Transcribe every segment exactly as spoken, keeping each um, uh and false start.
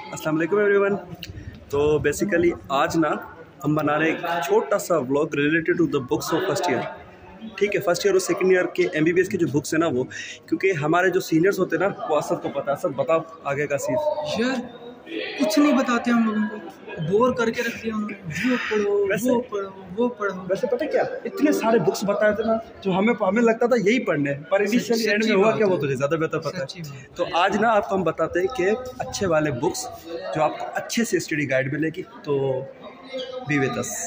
अस्सलाम वालेकुम एवरीवन। तो बेसिकली आज ना हम बना रहे एक छोटा सा vlog related to the books of first year. ठीक है, फर्स्ट ईयर और सेकंड ईयर के एमबीबीएस की जो बुक्स है ना वो, क्योंकि हमारे जो सीनियर्स होते हैं ना वो असद को पता है। असद बताओ आगे का सीन। यार कुछ नहीं बताते हम लोगों को, बोर करके रख दिया उन्होंने। वो पढ़ो वो पढ़ो वो पढ़ो। वैसे पता क्या, इतने सारे बुक्स बताए थे ना जो हमें हमें लगता था यही पढ़ने, पर इनिशियली एंड में हुआ क्या वो तुझे ज़्यादा बेहतर पता है। तो आज ना आपको हम बताते हैं कि अच्छे वाले बुक्स जो आपको अच्छे से स्टडी गाइड मिलेगी, तो बी विद अस।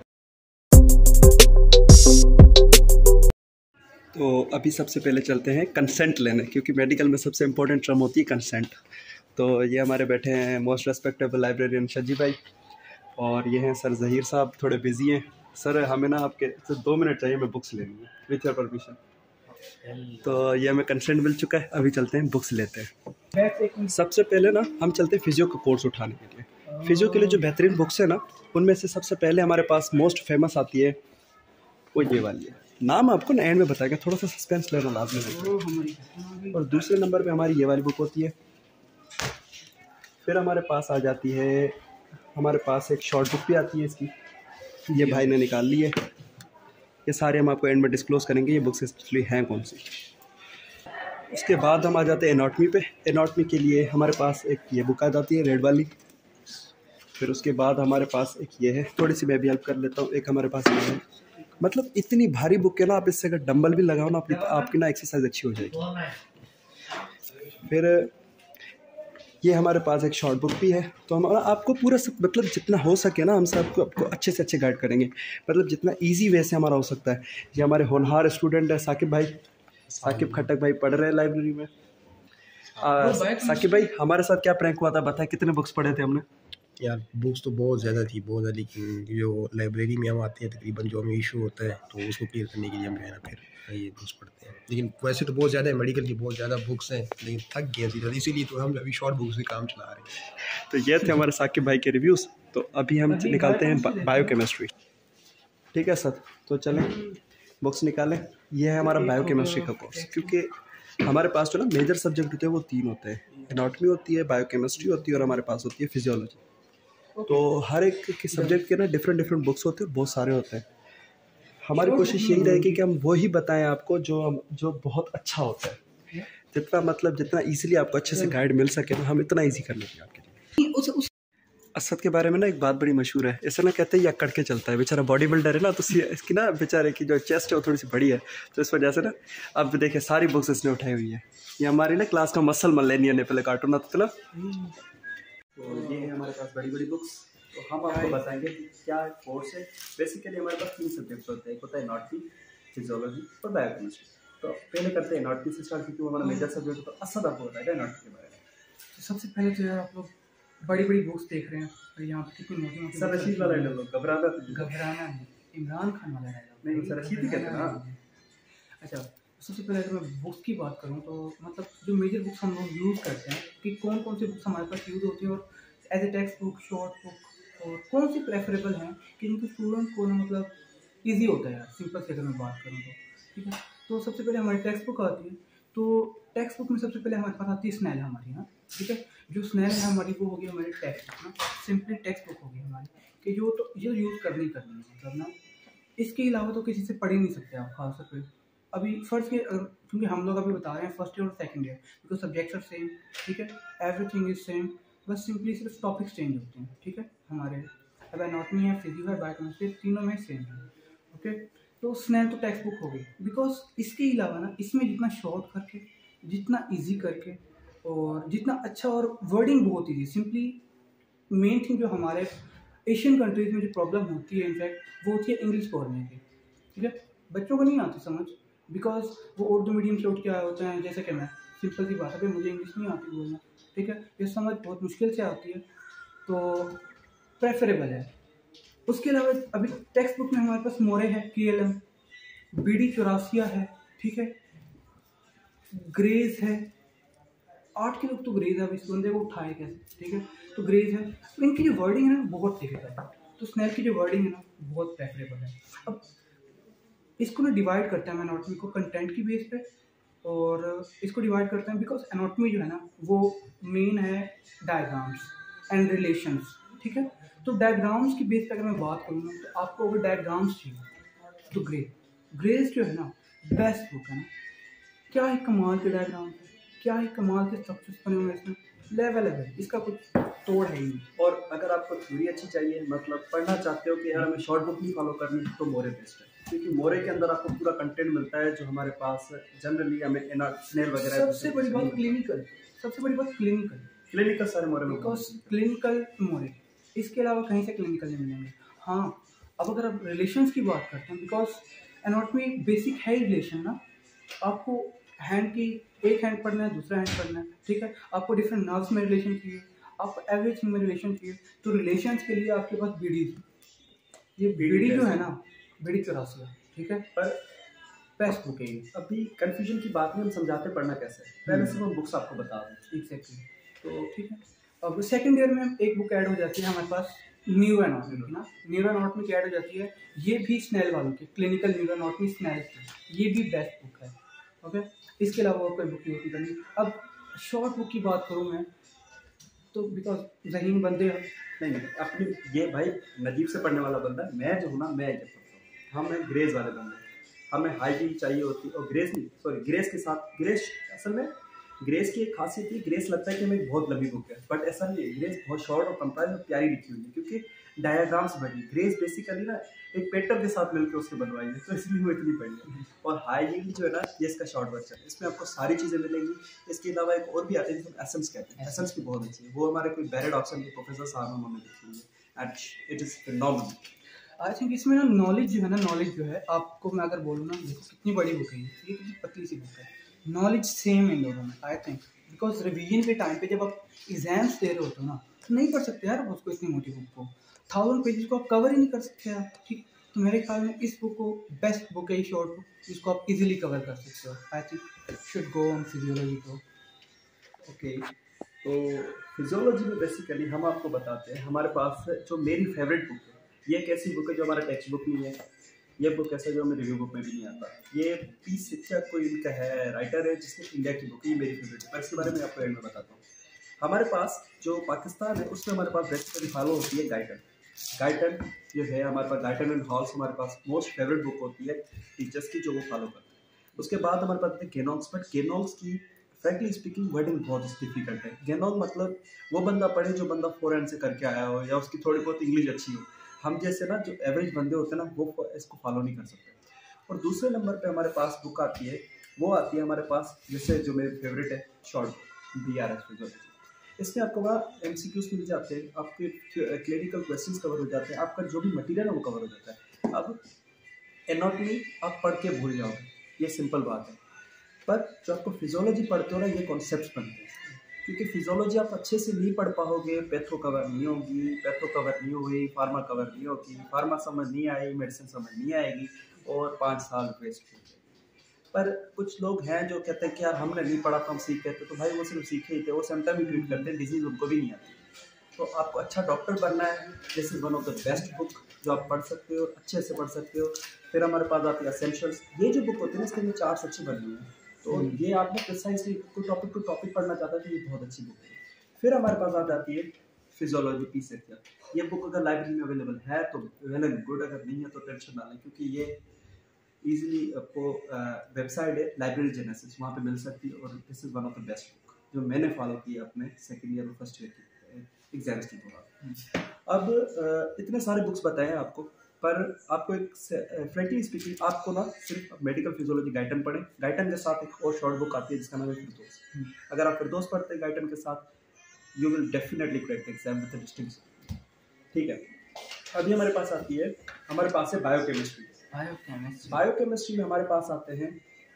तो अभी सबसे पहले चलते हैं कंसेंट लेने, क्योंकि मेडिकल में सबसे इम्पोर्टेंट टर्म होती है कंसेंट। तो ये हमारे बैठे हैं मोस्ट रेस्पेक्टेबल लाइब्रेरियन शजी भाई, और ये हैं सर ज़हीर साहब, थोड़े बिजी हैं। सर हमें ना आपके सिर्फ दो मिनट चाहिए, मैं बुक्स लेनी है विथ योर परमिशन। तो ये हमें कंसेंट मिल चुका है, अभी चलते हैं बुक्स लेते हैं। सबसे पहले ना हम चलते हैं फिजियो का कोर्स उठाने के लिए। फिजियो के लिए जो बेहतरीन बुक्स है ना, उनमें से सबसे पहले हमारे पास मोस्ट फेमस आती है वो ये वाली है। नाम आपको ना एंड में बताएगा, थोड़ा सा सस्पेंस लेना लाजमी है। और दूसरे नंबर पे हमारी ये वाली बुक होती है। फिर हमारे पास आ जाती है, हमारे पास एक शॉर्ट बुक भी आती है इसकी, ये भाई ने निकाल ली है। ये सारे हम आपको एंड में डिस्क्लोज करेंगे ये बुक्स एक्चुअली हैं कौन सी। उसके बाद हम आ जाते हैं एनाटमी पे। एनाटमी के लिए हमारे पास एक ये बुक आ जाती है रेड वाली। फिर उसके बाद हमारे पास एक ये है, थोड़ी सी मैं भी हेल्प कर लेता हूँ। एक हमारे पास ये है, मतलब इतनी भारी बुक है ना, आप इससे अगर डंबल भी लगाओ ना अपनी, आपकी ना एक्सरसाइज अच्छी हो जाएगी। फिर ये हमारे पास एक शॉर्ट बुक भी है। तो हम आपको पूरा सब, मतलब जितना हो सके ना हम सब आपको आपको अच्छे से अच्छे गाइड करेंगे, मतलब जितना इजी वे से हमारा हो सकता है। ये हमारे होनहार स्टूडेंट है साकिब भाई, साकिब खटक भाई पढ़ रहे हैं लाइब्रेरी में। आ, साकिब भाई हमारे साथ क्या प्रैंक हुआ था, बताए कितने बुक्स पढ़े थे हमने? यार बुक्स तो बहुत ज़्यादा थी, बहुत ज़्यादा, लेकिन जो लाइब्रेरी में हम आते हैं तकरीबन जो हमें इशू होता है तो उसको क्लियर करने के लिए हम जो है ना फिर ये बुक्स पढ़ते हैं। लेकिन वैसे तो बहुत ज़्यादा है, मेडिकल की बहुत ज़्यादा बुक्स हैं, लेकिन थक गए थे इसीलिए तो हम अभी शॉर्ट बुक्स से काम चला रहे हैं। तो ये थे हमारे साकिब भाई के रिव्यूज़। तो अभी हम निकालते हैं बायोकेमिस्ट्री। ठीक है सर, तो चलें बुक्स निकालें। ये है हमारा बायोकेमिस्ट्री का कोर्स, क्योंकि हमारे पास जो ना मेजर सब्जेक्ट होते हैं वो तीन होते हैं, एनाटॉमी होती है, बायोकेमिस्ट्री होती है और हमारे पास होती है फिजियोलॉजी। तो हर एक के सब्जेक्ट के ना डिफरेंट डिफरेंट बुक्स होते हैं, बहुत सारे होते हैं। हमारी कोशिश यही रहेगी कि हम वही बताएं आपको जो जो बहुत अच्छा होता है। जितना मतलब जितना इजीली आपको अच्छे से गाइड मिल सके ना, हम इतना इजी कर लेंगे आपके लिए। असद के बारे में ना एक बात बड़ी मशहूर है, ऐसा ना कहते हैं या कट के चलता है, बेचारा बॉडी बिल्डर है ना, तो इसकी ना बेचारे की जो चेस्ट है वो थोड़ी सी बड़ी है, तो इस वजह से ना अब देखिए सारी बुक्स इसने उठाई हुई है। ये हमारी ना क्लास का मसल मलेनियन है, पहले कार्टून आता था। तो ये है हमारे पास बड़ी बड़ी बुक्स। तो हम आपको बताएंगे कि क्या कोर्स है। बेसिकली हमारे पास तीन सब्जेक्ट्स होते हैं, एक होता है एनाटॉमी, फिजियोलॉजी और बायोकेमिस्ट्री। तो पहले करते हैं एनाटॉमी से स्टार्ट, क्योंकि वो हमारा मेजर सब्जेक्ट है। तो असद आपको बताएगा एनाटॉमी के बारे में। तो सबसे पहले तो यार आप लोग बड़ी बड़ी बुक्स देख रहे हैं और यहाँ पे कितनी मोटी मोटी सर रशीद वाला डायलॉग, घबराना घबराना है, इमरान खान वाला डायलॉग नहीं, सर रशीद ही कहते हैं ना। अच्छा, सबसे पहले अगर मैं बुक्स की बात करूँ तो मतलब जो मेजर बुक्स हम लोग यूज़ करते हैं कि कौन कौन सी बुक्स हमारे पास यूज़ होती है, और as a textbook, short book, और कौन सी प्रेफरेबल हैं कि जिनको स्टूडेंट को ना मतलब ईजी होता है। सिंपल से अगर मैं बात करूँ तो ठीक है। तो सबसे पहले हमारी टेक्स्ट बुक आती है। तो टेक्स्ट बुक में सबसे पहले हमारे पास आती है स्नेल हमारी, हाँ ठीक है। जो स्नेल है हमारी वो होगी हमारी टेक्स्ट बुक ना, सिंपली टेक्स्ट बुक होगी हमारी कि जो तो ये यूज़ करनी करनी है मतलब ना। इसके अलावा तो किसी से पढ़ ही नहीं सकते आप खास तौर पर अभी फर्स्ट के, क्योंकि हम लोग अभी बता रहे हैं फर्स्ट ईयर और second year, because subjects are same, ठीक है, एवरीथिंग इज सेम, बस सिंपली सिर्फ टॉपिक्स चेंज होते हैं, ठीक है। हमारे अब एनाटॉमी है, फिजियो है, बायोकेमिस्ट्री, तीनों में सेम है, ओके। तो स्नेल तो टेक्स्ट बुक हो गई, बिकॉज इसके अलावा ना इसमें जितना शॉर्ट करके, जितना इजी करके और जितना अच्छा, और वर्डिंग बहुत ईजी, सिंपली मेन थिंग जो हमारे एशियन कंट्रीज़ में जो प्रॉब्लम होती है इनफैक्ट वो होती है इंग्लिश बोलने की, ठीक है। बच्चों को नहीं आती समझ, बिकॉज वो उर्दू मीडियम से उठ के आए होते हैं, जैसे कि मैं, सिंपल सी बात है, मुझे इंग्लिश नहीं आती बोलना, ठीक है। ये समझ बहुत मुश्किल से आती है, तो प्रेफरेबल है। उसके अलावा अभी टेक्स्ट बुक में हमारे पास मोरे है, K L M, B D Chaurasia है, ठीक है, ग्रेज है। आठ के लोग तो ग्रेज है, अब इस बंदे को उठाए कैसे, ठीक है। तो ग्रेज है, तो इनकी जो वर्डिंग है ना बहुत डिफिकल्ट है, तो स्नेल की जो वर्डिंग है ना बहुत प्रेफरेबल है। अब इसको ना डिवाइड करते हैं हम एनाटॉमी को कंटेंट की बेस पे, और इसको डिवाइड करते हैं बिकॉज एनाटॉमी जो है ना वो मेन है डायग्राम्स, एंड रिलेशंस, ठीक है। तो डायग्राम्स की बेस पर अगर मैं बात करूँ ना, तो आपको अगर डायग्राम्स चाहिए तो ग्रे ग्रेस जो है ना बेस्ट बुक है ना। क्या ही कमाल के डायग्राम है, क्या ही कमाल के स्ट्रक्चर्स बने हुए हैं इसमें, लेवल है इसका कुछ तोड़ है ही नहीं। और अगर आपको थ्योरी अच्छी चाहिए, मतलब पढ़ना चाहते हो कि यार हमें शॉर्ट बुक नहीं फॉलो करनी, तो मोरे बेस्ट है, क्योंकि मोरे के अंदर आपको पूरा कंटेंट मिलता है जो हमारे पास जनरली हमें स्नेल वगैरह। सबसे बड़ी बात क्लिनिकल, सबसे बड़ी बात क्लिनिकल क्लिनिकल सारे मोरे में, बिकॉज क्लिनिकल मोरे, इसके अलावा कहीं से क्लिनिकल नहीं मिलेंगे। हाँ, अब अगर आप रिलेशंस की बात करते हैं, बिकॉज एनाटॉमी बेसिक है ही रिलेशन ना। आपको हैंड की एक हैंड पढ़ना है, दूसरा हैंड पढ़ना है, ठीक है। आपको डिफरेंट नर्व्स में रिलेशन चाहिए, आपको एवरीथिंग में रिलेशन चाहिए, तो रिलेशंस के लिए आपके पास बीडी, ये बीडी जो है ना, बीडी चौरासी है, ठीक है। पर बेस्ट बुक है। अभी कंफ्यूजन की बात में हम समझाते पढ़ना कैसे है, पहले से हम बुक्स आपको बता दें। एग्जैक्टली, तो ठीक है। अब सेकेंड ईयर में एक बुक ऐड हो जाती है हमारे पास, न्यूरो एनाटॉमी की ना, न्यूरो एनाटॉमी की ऐड हो जाती है, ये भी स्नेल वालों की, क्लिनिकल न्यूरो एनाटॉमी स्नेल की, ये भी बेस्ट बुक है, ओके। इसके अलावा और कोई बुक नहीं होती करनी। अब शॉर्ट बुक की बात करूँ मैं तो, बिकॉज जहीन बंदे नहीं नहीं अपनी ये भाई नजीब से पढ़ने वाला बंदा, मैं जो हूँ ना मैं ये पढ़ता हूँ, हम हैं ग्रेस वाले बंदे, हमें हाई भी चाहिए होती है, और ग्रेस नहीं सॉरी ग्रेस के साथ, ग्रेस असल में ग्रेस की एक खासियत है, ग्रेस लगता है कि हमें बहुत लंबी बुक है, बट ऐसा नहीं है, ग्रेस बहुत शॉर्ट और कंपाइज और प्यारी लिखी हुई है, क्योंकि डायग्राम्स बनी। ग्रेस बेसिकली ना एक पेटर के साथ मिलकर उसके बनवाई है, तो इसलिए वो इतनी बड़ी है। और हाई यील्ड जो है ना, ये इसका शॉर्ट वर्जन है, इसमें आपको सारी चीज़ें मिलेंगी। इसके अलावा एक और भी आते हैं जिसको एसेंस कहते हैं, एसेंस भी बहुत अच्छी है, वो हमारे कोई बैरेड ऑप्शन के प्रोफेसर साहब उन्होंने लिखी हुई है, and it is phenomenal. I think इसमें ना नॉलेज जो है ना, नॉलेज जो है आपको मैं अगर बोलूँ ना, देखो कितनी बड़ी बुक है ये, ये कितनी पतली सी बुक है, नॉलेज सेम इन दोनों में। आई थिंक बिकॉज रिवीजन के टाइम पे जब आप एग्जाम्स दे रहे होते हो ना, तो नहीं पढ़ सकते यार आप उसको, इतनी मोटी बुक को, थाउजेंड पेजेस को आप कवर ही नहीं कर सकते यार, ठीक। तो मेरे ख्याल में इस बुक को बेस्ट बुक है ये शॉर्ट बुक, जिसको आप इजीली कवर कर सकते हो। I think should go on physiology को। ओके, तो फिजियोलॉजी में बेसिकली हम आपको बताते हैं, हमारे पास जो मेरी फेवरेट बुक है, ये एक ऐसी बुक है जो हमारा टेक्स्ट बुक नहीं है, ये बुक ऐसा जो हमें रिव्यू बुक में भी नहीं आता। ये पी शिक्षक कोई इनका है, राइटर है, जिसने इंडिया की बुक है, ये मेरी फेवरेट है, पर इसके बारे में आपको एंड में बताता हूँ। हमारे पास जो पाकिस्तान है उसमें हमारे पास बेसिकली फॉलो होती है गाइटन। गाइटन जो है हमारे पास, गाइटन एंड हॉल्स हमारे पास मोस्ट फेवरेट बुक होती है टीचर्स की, जो वो फॉलो करते हैं। उसके बाद हमारे पास है केनॉन्स, बट केनॉन्स की फ्रैंकली स्पीकिंग वर्डिंग बहुत डिफिकल्ट है। गेनॉन मतलब वो बंदा पढ़े जो बंदा फॉरेन से करके आया हो, या उसकी थोड़ी बहुत इंग्लिश अच्छी हो। हम जैसे ना जो एवरेज बंदे होते हैं ना, वो इसको फॉलो नहीं कर सकते। और दूसरे नंबर पे हमारे पास बुक आती है, वो आती है हमारे पास, जैसे जो मेरी फेवरेट है short book B R S physiology. इसमें आपको वहाँ एम सी क्यूज मिल जाते हैं, आपके क्लिनिकल क्वेश्चंस कवर हो जाते हैं, आपका जो भी मटेरियल है वो कवर हो जाता है। अब एनाटॉमी आप पढ़ के भूल जाओगे, ये सिंपल बात है, पर जो आपको फिजियोलॉजी पढ़ते हो ना, ये कॉन्सेप्ट्स बनते हैं, क्योंकि फिजियोलॉजी आप अच्छे से नहीं पढ़ पाओगे, पैथो कवर नहीं होगी, पैथो कवर नहीं हुई, फार्मा कवर नहीं होगी, फार्मा समझ नहीं आई, मेडिसिन समझ नहीं आएगी, और पाँच साल वेस्ट हो गए। पर कुछ लोग हैं जो कहते हैं कि यार हमने नहीं पढ़ा तो हम सीख गए थे, तो भाई वो सिर्फ सीखे ही थे, वो सिम्टम ही ट्रीट करते हैं, डिजीज़ उनको भी नहीं आती। तो आपको अच्छा डॉक्टर बनना है, this is one of the best book जो आप पढ़ सकते हो, अच्छे से पढ़ सकते हो। फिर हमारे पास आती है एसेंशियल्स, ये जो बुक होती है ना, इसके अंदर चार अच्छी बनी हुई है, तो ये आपने प्रिसाइसली कोई टॉपिक टू टॉपिक पढ़ना चाहता है तो ये बहुत अच्छी बुक है। फिर हमारे पास आ जाती है फिजियोलॉजी पी सेक्शन। ये बुक अगर लाइब्रेरी में अवेलेबल है तो वेल एंड गुड, अगर नहीं है तो टेंशन ना लें, क्योंकि ये ईजिली आपको वेबसाइट है लाइब्रेरी जेनेसिस, वहाँ पे मिल सकती है, और this is one of the best book जो मैंने फॉलो की है अपने सेकेंड ईयर और फर्स्ट ईयर की एग्जाम्स के दौरान। अब uh, इतने सारे बुक्स बताए हैं आपको, पर आपको एक फ्रेंकली स्पीकिंग आपको ना सिर्फ मेडिकल फिजियोलॉजी गाइटन पढ़ें। गाइटन के साथ एक और शॉर्ट बुक आती है जिसका नाम है फिरदौस। अगर आप फिरदौस पढ़ते हैं गाइटन के साथ, you will definitely crack the exam with distinction. ठीक है, अभी हमारे पास आती है, हमारे पास है बायोकेमिस्ट्री। बायोकेमिस्ट्री बायोकेमिस्ट्री में हमारे पास आते हैं,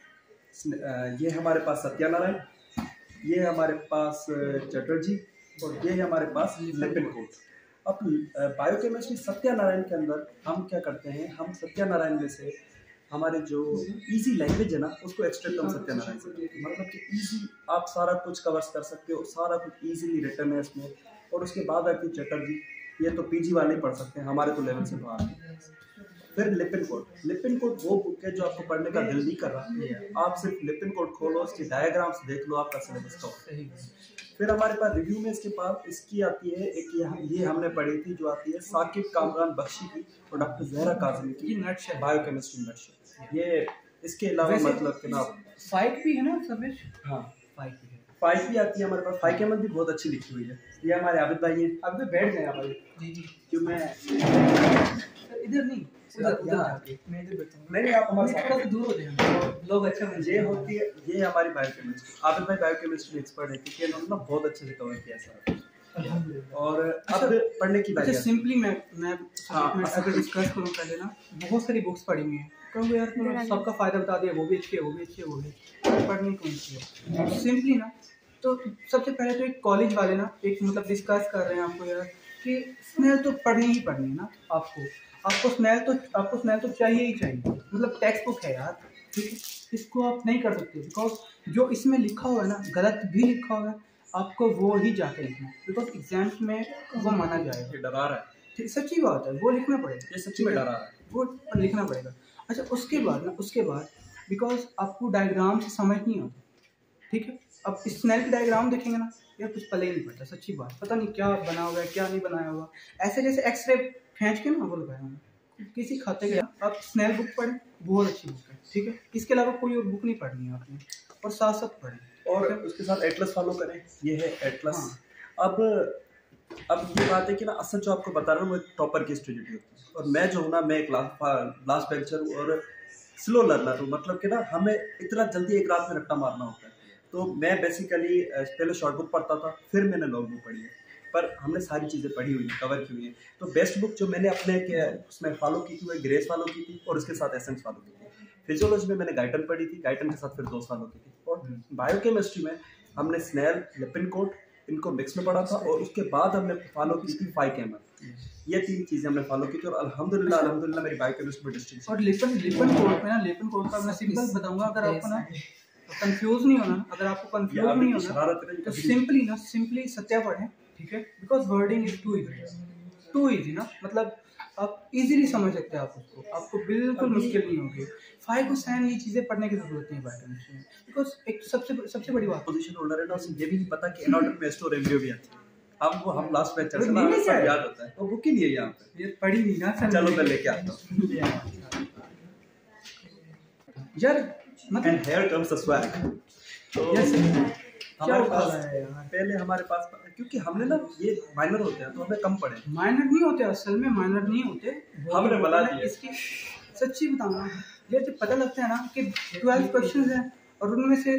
ये हमारे पास सत्यानारायण, ये हमारे पास चटर्जी, और ये हमारे पास लिपिनकोट। अब बायोकेमिस्ट्री सत्यानारायण के अंदर हम क्या करते हैं, हम सत्यानारायण में से हमारे जो इजी लैंग्वेज है ना, उसको एक्सट्रैक्ट हम सत्यानारायण से, मतलब कि इजी आप सारा कुछ कवर कर सकते हो, सारा कुछ इजीली रिटर्न है इसमें। और उसके बाद आती है चटर्जी, ये तो पीजी वाले ही पढ़ सकते हैं, हमारे तो लेवल से बाहर है। फिर लिपिन कोड। लिपिन कोड वो बुक है जो आपको पढ़ने का दिल नहीं कर रहा, आप सिर्फ लिपिन कोड खोलो, उसके डायग्राम्स देख लो, आपका सिलेबस कवर। फिर हमारे पास रिव्यू में इसके पास इसकी आती है एक, ये हमने पढ़ी थी जो आती है साकिब कामरान बख्शी की और डॉक्टर जहरा काज़मी की बायोकेमिस्ट्री नटशेल। ये इसके अलावा मतलब कि ना फाइट भी है ना सब। हाँ फाइट भी है, फाइट भी आती है हमारे पास। फाइट भी बहुत अच्छी लिखी हुई है। ये हमारे आबिद भाई हैं, अब तो बैठ गए भाई। जी जी क्यों मैं इधर नहीं उधर उधर आके मैं इधर बैठा हूं। नहीं आप हमारे थोड़ा सा दूर हो जाए लोग अच्छा बन ये होती है। ये हमारी बायोकेमिस्ट्री, आबिद भाई बायोकेमिस्ट्री एक्सपर्ट है क्योंकि इन्होंने ना बहुत अच्छे से कवर किया सारा। और अब पढ़ने की बात अच्छा सिंपली मैं मैं हाँ, मैं अगर डिस्कस करूं पहले ना, बहुत सारी बुक्स पढ़ी हुई हैं, कहूँगा यार तुमने सबका फ़ायदा बता दिया, वो भी अच्छी है वो भी अच्छी है वो भी अच्छी है, पढ़नी कौन सी है सिंपली ना। तो सबसे पहले तो एक कॉलेज वाले ना एक मतलब डिस्कस कर रहे हैं आपको यार कि स्नेल तो पढ़नी ही पढ़नी है ना आपको आपको स्नेल तो आपको स्नेल तो चाहिए ही चाहिए, मतलब टेक्स्ट बुक है यार, ठीक है। इसको आप नहीं कर सकते बिकॉज जो इसमें लिखा हुआ है ना गलत भी लिखा हुआ है, आपको वो ही जाके लिखना है बिकॉज एग्जाम्स में वो माना जाएगा। ये डरा रहा है, ठीक, सच्ची बात है, वो लिखना पड़ेगा, ये सच्ची में डरा रहा है, वो लिखना पड़ेगा। अच्छा उसके बाद ना उसके बाद बिकॉज आपको डायग्राम से समझ नहीं आता, ठीक है। अब स्नेल की डायग्राम देखेंगे ना यार कुछ पता ही नहीं पड़ता, सच्ची बात, पता नहीं क्या बना हुआ है क्या नहीं बनाया हुआ, ऐसे जैसे एक्सरे खींच के ना वो लगाया हुआ किसी खाते के। आप स्नेल बुक पढ़ें, बहुत अच्छी बुक है, ठीक है। इसके अलावा कोई और बुक नहीं पढ़नी है आपने, और साथ साथ पढ़ें और उसके साथ एटलस फॉलो करें। ये है एटलस। हाँ। अब अब ये बात है कि ना असल जो आपको बता रहा हूँ वो एक टॉपर की स्ट्रेटजी होती है, और मैं जो हूँ ना मैं एक लास्ट बेंचर हूँ और स्लो लर्नर हूँ, मतलब कि ना हमें इतना जल्दी एक रात में रट्टा मारना होता है। तो मैं बेसिकली पहले शॉर्ट बुक पढ़ता था, फिर मैंने लॉन्ग बुक पढ़ी है, पर हमने सारी चीज़ें पढ़ी हुई हैं, कवर की हुई हैं। तो बेस्ट बुक जो मैंने अपने के उसमें फॉलो की थी वो ग्रेस फॉलो की थी और उसके साथ एसेंस फॉलो की थी। फिजियोलॉजी में मैंने गाइटन पढ़ी थी, गाइटन के साथ फिर दो फॉलो की थी। और बायोकेमिस्ट्री में हमने स्नेल लिपिन कोड इनको मिक्स में पढ़ा था, और उसके बाद हमने फॉलो की थी फाइव कैमर। ये तीन चीज़ें हमने फॉलो की थी, और अल्हम्दुलिल्लाह अल्हम्दुलिल्लाह मेरी बायोकेमिस्ट्री में डिस्टिंक्शन। और लिपिन लिपिन कोड में ना लिपिन कोड का मैं सिंपल बताऊंगा, अगर आपको ना कंफ्यूज नहीं होना, अगर आपको कंफ्यूज नहीं होना तो सिंपली ना सिंपली सत्या पढ़ें, ठीक है। Because wording is too easy, too easy ना, मतलब आप इजीली समझ सकते हैं, आप उसको आपको बिल्कुल मुश्किल नहीं होगी। फाइव को सैन ये चीज़ें पढ़ने की जरूरत नहीं है बायोकेमिस्ट्री में, बिकॉज एक सबसे सबसे बड़ी बात पोजीशन होल्डर है ना, उसे ये भी नहीं पता कि एनाटॉमी में स्टोर एम्ब्रियो भी आता है। हम वो हम लास्ट में चर्चा में सब याद होता है, वो बुक ही नहीं है यहाँ पे, ये पढ़ी नहीं ना सर। चलो मैं लेके आता हूँ यार, मतलब and here comes the swag. तो हमारे पास पहले हमारे पास, क्योंकि हमने ना ये माइनर होते हैं तो हमें कम पढ़े। माइनर नहीं होते, असल में माइनर नहीं होते, हमने बना दिया। इसकी सच्ची बताऊंगा ये जब पता लगता है ना कि ट्वेल्व क्वेश्चन हैं और उनमें से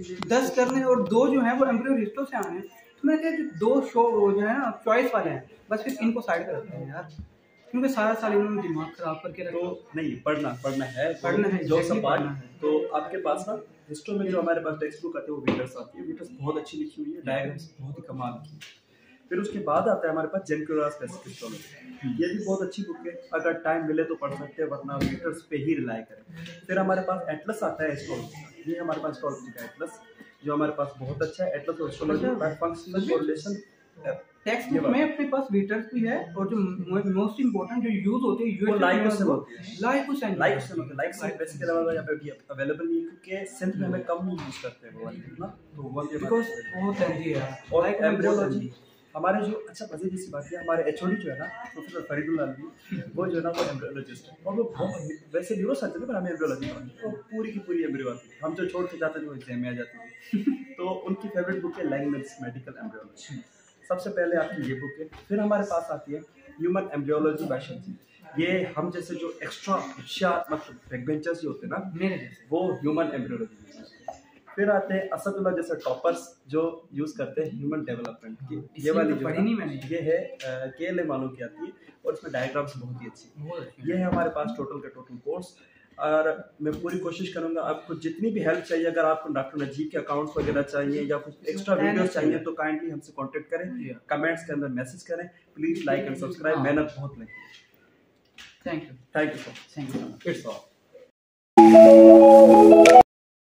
दस करने और दो जो हैं वो एम्ब्रियो रिस्टो से आने हैं, तो मैंने कहा जो दो शो वो जो है ना चॉइस वाले हैं, बस फिर इनको साइड कर रखते हैं यार, क्योंकि सारा साल इन्होंने दिमाग खराब करके रखा। तो नहीं पढ़ना पढ़ना है पढ़ना है जो सब पढ़ना है। तो आपके पास ना हिस्ट्री में जो हमारे पास टेक्स्ट बुक आती है वो वीटर्स आती है, वीटर्स बहुत अच्छी लिखी हुई है, डायग्राम्स बहुत ही कमाल की। फिर उसके बाद आता है हमारे पास जेनक्यूरास बेसिक हिस्टोलॉजी, ये भी बहुत अच्छी बुक है, अगर टाइम मिले तो पढ़ सकते हैं, वरना वीटर्स पे ही रिलाई करें। फिर हमारे पास एटलस आता है हिस्टोलॉजी, ये हमारे पास हिस्टोलॉजी का एटलस जो हमारे पास बहुत अच्छा है। एटलस और histology by functional correlation textbook में अपने पास वीटर्स भी है, और जो मोस्ट इंपोर्टेंट जो यूज होती है वो लाइक क्वेश्चन होती है, लाइक क्वेश्चन लाइक क्वेश्चन होते हैं। लाइक से बेसिकली अलावा यहाँ पे भी अवेलेबल नहीं है क्योंकि सेंथ में हमें कम यूज करते हैं वो वाली ना, तो वो भी बिकॉज़ बहुत लेंथी है। और एम्ब्रियोलॉजी हमारे जो अच्छा मजे जैसी बात है, हमारे एचओडी जो है ना प्रोफेसर फरीदुल आलवी, वो जो है ना वो एम्ब्रियोलॉजिस्ट है, और वो बहुत वैसे न्यूरो सर्जन है पर हमें एम्ब्रियोलॉजी पढ़ाते हैं, तो पूरी की पूरी एम्ब्रियो आती है, हम जो छोड़ के जाते हैं वो एग्जाम में आ जाती है। तो उनकी फेवरेट बुक है लैंगमैन्स मेडिकल एम्ब्रियोलॉजी, सबसे पहले आपकी ये बुक है। फिर हमारे पास आती है ह्यूमन एम्ब्रियोलॉजी बाय शजी, ये हम जैसे जो एक्स्ट्रा होशियार मतलब बैकबेंचर्स जो होते हैं ना मेरे जैसे, वो ह्यूमन एम्ब्रियोलॉजी। फिर आते हैं असदुल्लाह जैसे टॉपर्स जो यूज करते हैं ह्यूमन डेवलपमेंट की, ये वाली जो पढ़ी नहीं मैंने, ये है के एल ए मालूम की आती है, और इसमें डायग्राम्स बहुत ही अच्छी। ये है हमारे पास टोटल के टोटल कोर्स, और मैं पूरी कोशिश करूंगा आपको जितनी भी हेल्प चाहिए, अगर आपको डॉक्टर नजीब के अकाउंट्स वगैरह चाहिए या कुछ एक्स्ट्रा वीडियोस चाहिए तो काइंडली हमसे कांटेक्ट करें, कमेंट्स के अंदर मैसेज करें, प्लीज लाइक एंड सब्सक्राइब, मेहनत बहुत लगती है। Thank you thank you so thank you it's all.